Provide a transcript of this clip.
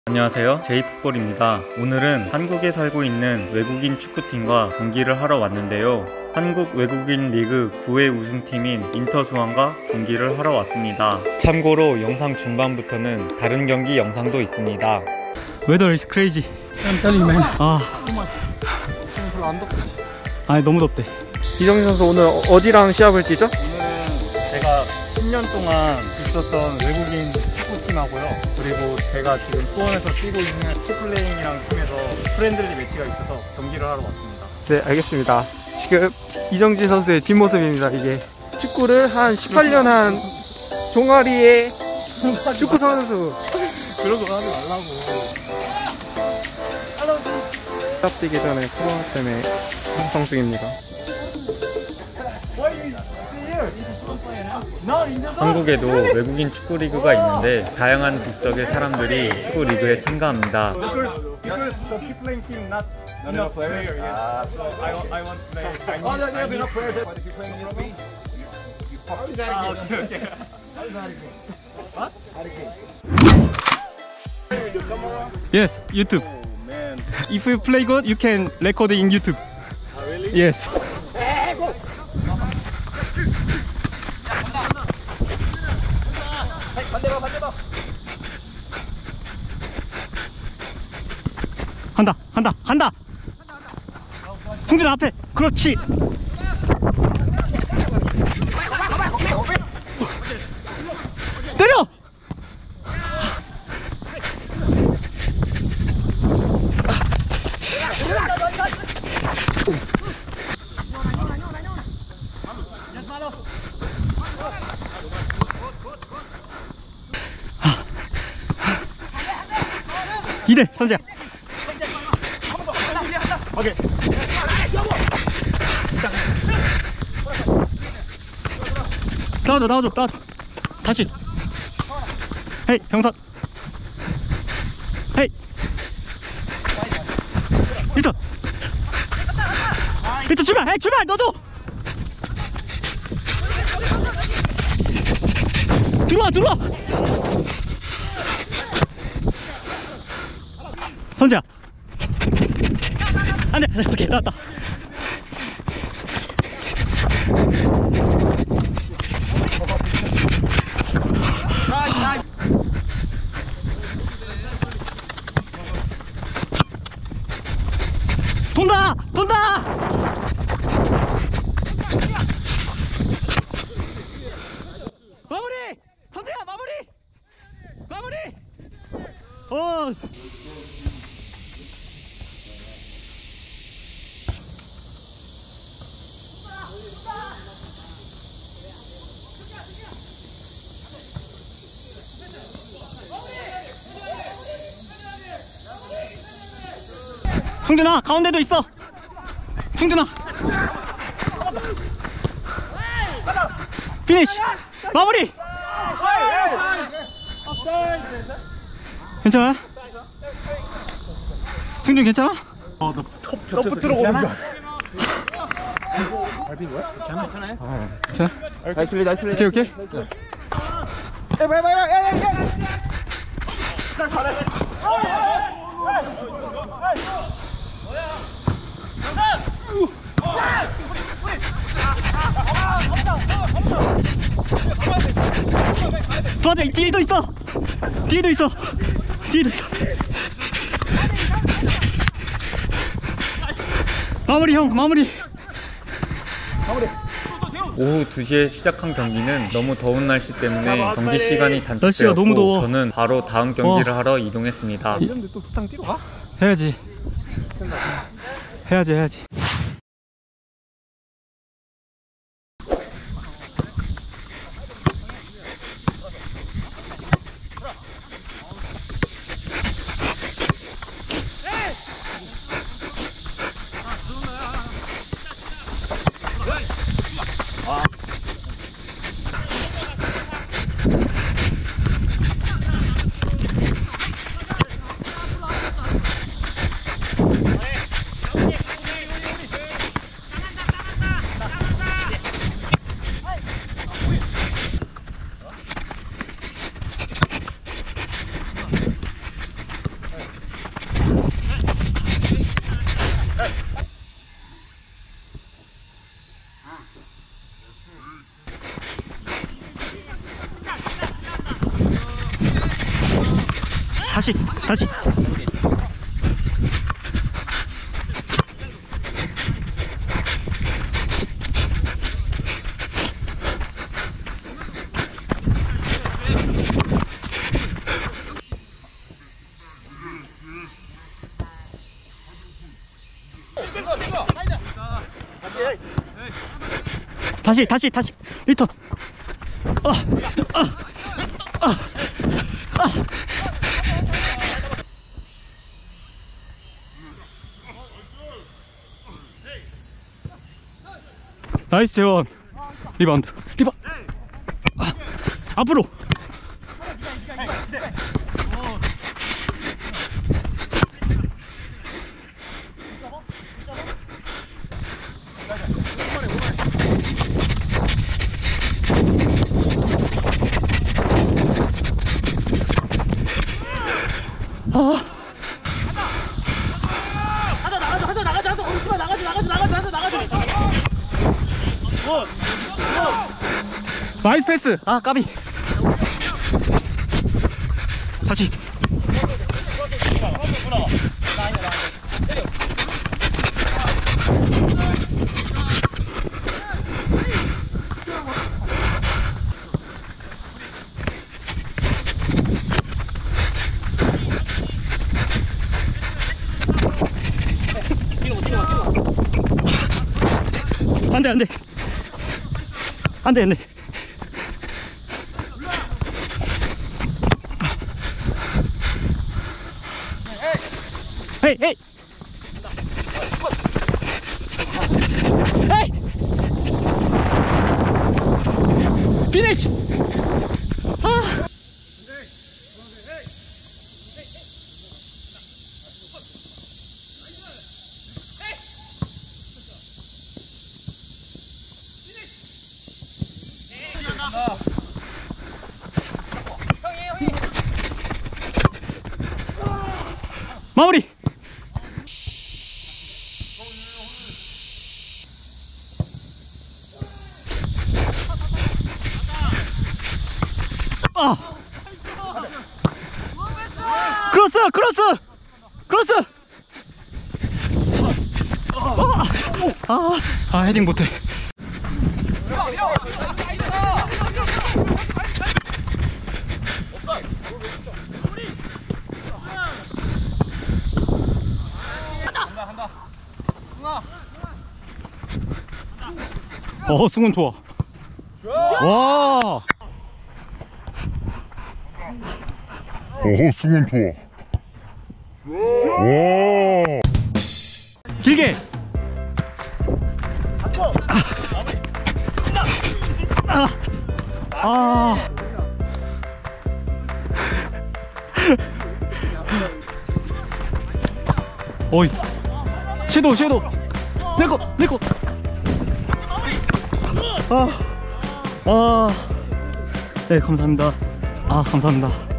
안녕하세요, 제이풋볼입니다. 오늘은 한국에 살고 있는 외국인 축구팀과 경기를 하러 왔는데요. 한국 외국인 리그 9회 우승팀인 인터수원과 경기를 하러 왔습니다. 참고로 영상 중반부터는 다른 경기 영상도 있습니다. Weather is crazy. I'm telling you, man. 별로 안 덥지? 아니 너무 덥대. 이정진 선수 오늘 어디랑 시합을 뛰죠? 오늘은 제가 10년 동안 있었던 외국인 축구팀하고요. 그리고 제가 지금 수원에서 뛰고 있는 키플레잉이랑 팀에서 프렌들리 매치가 있어서 경기를 하러 왔습니다. 네, 알겠습니다. 지금 이정진 선수의 뒷모습입니다. 이게 축구를 한 18년 한 종아리의 축구 선수. 그런 거 하지 말라고. 시합 뛰기 전에 코로나 때문에 방송 중입니다. 한국에도 외국인 축구 리그가 있는데 다양한 국적의 사람들이 축구 리그에 참가합니다. Because the Kipling team not enough player, yeah. So I want to play. I need enough players. But if you play in the league, you pop it. Okay. How is that again? What? How again? You come around? Yes, YouTube. Oh man. If you play good, you can record it in YouTube. Oh, really? Yes. 간다. 승준 앞에. 그렇지. 때려. 이대 선수야. 오케이. 나와줘. 다시. 헤이 병선. 헤이. 1점. 출발. 헤이 출발 넣어줘. 들어와. 선수야. 안돼. 오케이 나왔다. 돈다. 마무리. 선수야 마무리. 승준아 가운데도 있어. 승준아 피니쉬 마무리. 괜찮아? 승준 괜찮아? 너프 들어오는 줄 알았어. 밟힌 거야? 괜찮아? 나이스 플레이. 오케이. 도와줘. 뒤에도 있어. 마무리. 오후 2시에 시작한 경기는 너무 더운 날씨 때문에 경기 시간이 날씨가 너무 더워. 단축되었고 저는 바로 다음 경기를 하러 이동했습니다. 이런데 또 부탕 뛰러 가? 해야지. 다시. 다시 리턴. 나이스 재원. 리바운드. 앞으로. 나이스 패스. 아 까비. 다시. 안돼. 헤이. 헤이. 피니쉬. 마무리. 크로스. 헤딩 못해. 승훈 좋아. 와. 승훈 좋아. 와. 길게. 어이. 섀도우. 내 거. 네, 감사합니다. 감사합니다.